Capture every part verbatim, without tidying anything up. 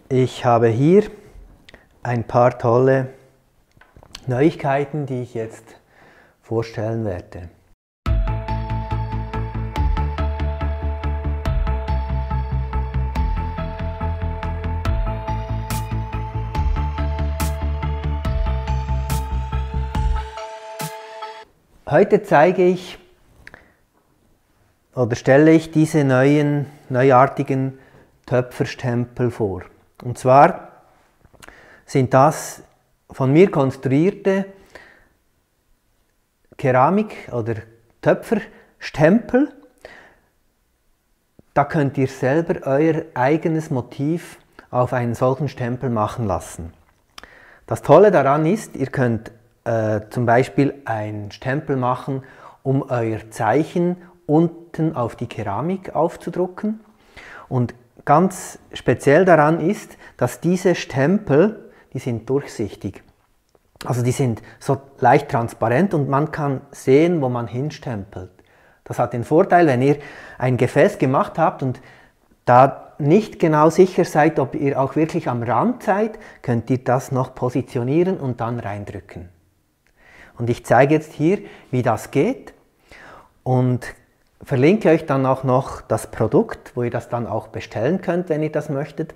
Ich habe hier ein paar tolle Neuigkeiten, die ich jetzt vorstellen werde. Heute zeige ich oder stelle ich diese neuen, neuartigen Töpferstempel vor. Und zwar sind das von mir konstruierte Keramik- oder Töpferstempel. Da könnt ihr selber euer eigenes Motiv auf einen solchen Stempel machen lassen. Das Tolle daran ist, ihr könnt äh, zum Beispiel einen Stempel machen, um euer Zeichen unten auf die Keramik aufzudrucken. Und ganz speziell daran ist, dass diese Stempel, die sind durchsichtig. Also die sind so leicht transparent und man kann sehen, wo man hinstempelt. Das hat den Vorteil, wenn ihr ein Gefäß gemacht habt und da nicht genau sicher seid, ob ihr auch wirklich am Rand seid, könnt ihr das noch positionieren und dann reindrücken. Und ich zeige jetzt hier, wie das geht und verlinke euch dann auch noch das Produkt, wo ihr das dann auch bestellen könnt, wenn ihr das möchtet.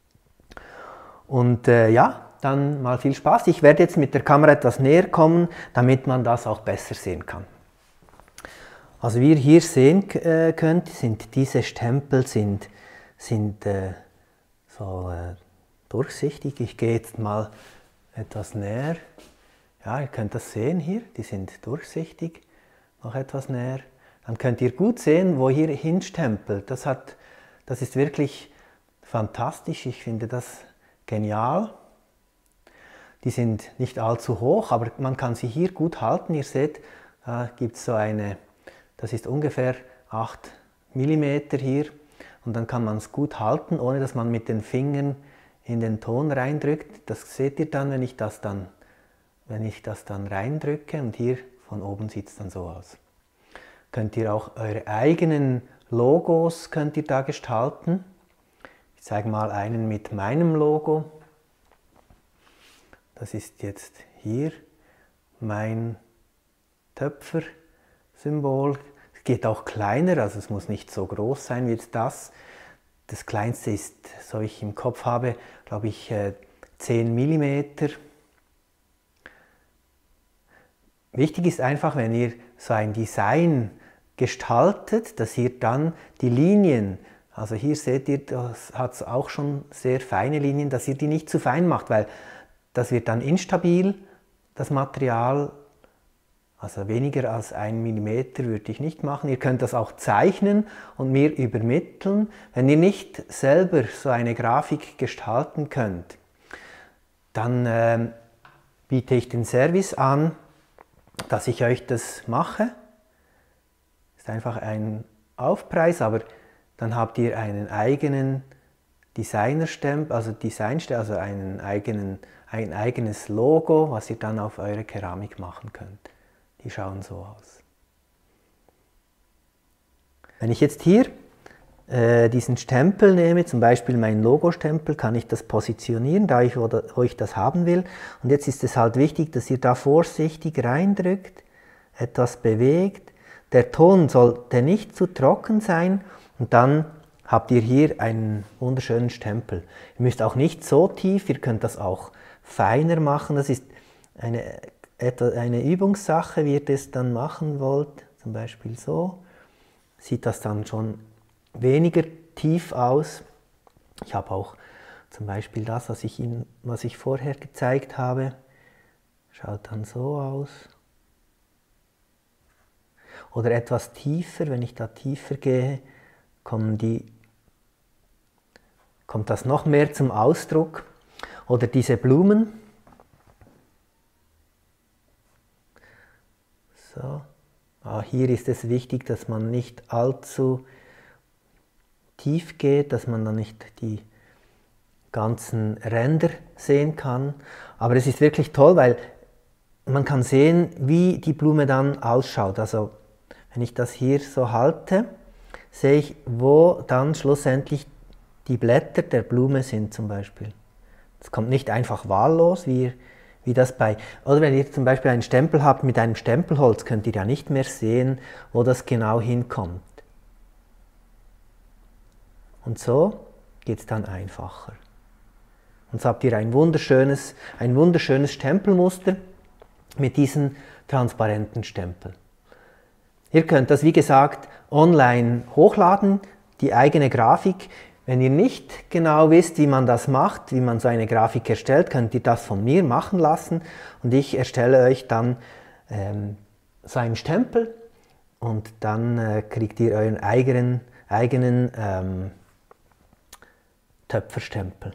Und äh, ja, dann mal viel Spaß. Ich werde jetzt mit der Kamera etwas näher kommen, damit man das auch besser sehen kann. Also wie ihr hier sehen äh, könnt, sind diese Stempel sind, sind äh, so äh, durchsichtig. Ich gehe jetzt mal etwas näher. Ja, ihr könnt das sehen hier, die sind durchsichtig. Noch etwas näher. Dann könnt ihr gut sehen, wo ihr hinstempelt. Das, hat, das ist wirklich fantastisch. Ich finde das genial. Die sind nicht allzu hoch, aber man kann sie hier gut halten. Ihr seht, da gibt es so eine, das ist ungefähr acht Millimeter hier. Und dann kann man es gut halten, ohne dass man mit den Fingern in den Ton reindrückt. Das seht ihr dann, wenn ich das dann, wenn ich das dann reindrücke. Und hier von oben sieht es dann so aus. Könnt ihr auch eure eigenen Logos könnt ihr da gestalten. Ich zeige mal einen mit meinem Logo. Das ist jetzt hier mein Töpfer-Symbol. Es geht auch kleiner, also es muss nicht so groß sein wie jetzt das. Das kleinste ist, so ich im Kopf habe, glaube ich, zehn Millimeter. Wichtig ist einfach, wenn ihr so ein Design gestaltet, dass ihr dann die Linien, also hier seht ihr, das hat auch schon sehr feine Linien, dass ihr die nicht zu fein macht, weil das wird dann instabil, das Material, also weniger als ein Millimeter würde ich nicht machen. Ihr könnt das auch zeichnen und mir übermitteln. Wenn ihr nicht selber so eine Grafik gestalten könnt, dann äh, biete ich den Service an, dass ich euch das mache. Ist einfach ein Aufpreis, aber dann habt ihr einen eigenen Designerstempel, also Designstempel, also einen eigenen, ein eigenes Logo, was ihr dann auf eure Keramik machen könnt. Die schauen so aus. Wenn ich jetzt hier äh, diesen Stempel nehme, zum Beispiel meinen Logo-Stempel, kann ich das positionieren, da ich oder, wo ich das haben will. Und jetzt ist es halt wichtig, dass ihr da vorsichtig reindrückt, etwas bewegt. Der Ton sollte nicht zu trocken sein und dann habt ihr hier einen wunderschönen Stempel. Ihr müsst auch nicht so tief, ihr könnt das auch feiner machen. Das ist eine, eine Übungssache, wie ihr das dann machen wollt. Zum Beispiel so. Sieht das dann schon weniger tief aus. Ich habe auch zum Beispiel das, was ich, Ihnen, was ich vorher gezeigt habe. Schaut dann so aus. Oder etwas tiefer, wenn ich da tiefer gehe, kommen die, kommt das noch mehr zum Ausdruck. Oder diese Blumen. So. Ah, hier ist es wichtig, dass man nicht allzu tief geht, dass man dann nicht die ganzen Ränder sehen kann. Aber es ist wirklich toll, weil man kann sehen, wie die Blume dann ausschaut. Also wenn ich das hier so halte, sehe ich, wo dann schlussendlich die Blätter der Blume sind zum Beispiel. Das kommt nicht einfach wahllos, wie, wie das bei... Oder wenn ihr zum Beispiel einen Stempel habt mit einem Stempelholz, könnt ihr ja nicht mehr sehen, wo das genau hinkommt. Und so geht es dann einfacher. Und so habt ihr ein wunderschönes, ein wunderschönes Stempelmuster mit diesen transparenten Stempeln. Ihr könnt das, wie gesagt, online hochladen, die eigene Grafik. Wenn ihr nicht genau wisst, wie man das macht, wie man so eine Grafik erstellt, könnt ihr das von mir machen lassen und ich erstelle euch dann ähm, so einen Stempel und dann äh, kriegt ihr euren eigenen, eigenen ähm, Töpferstempel.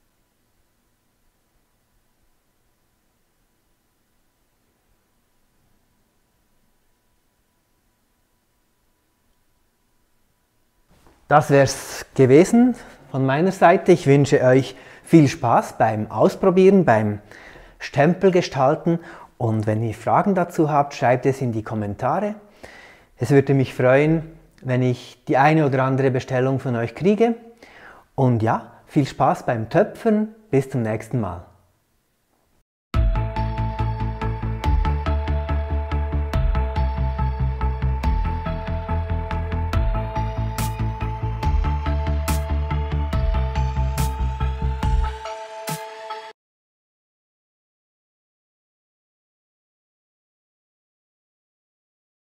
Das wäre es gewesen von meiner Seite. Ich wünsche euch viel Spaß beim Ausprobieren, beim Stempelgestalten und wenn ihr Fragen dazu habt, schreibt es in die Kommentare. Es würde mich freuen, wenn ich die eine oder andere Bestellung von euch kriege. Und ja, viel Spaß beim Töpfern. Bis zum nächsten Mal.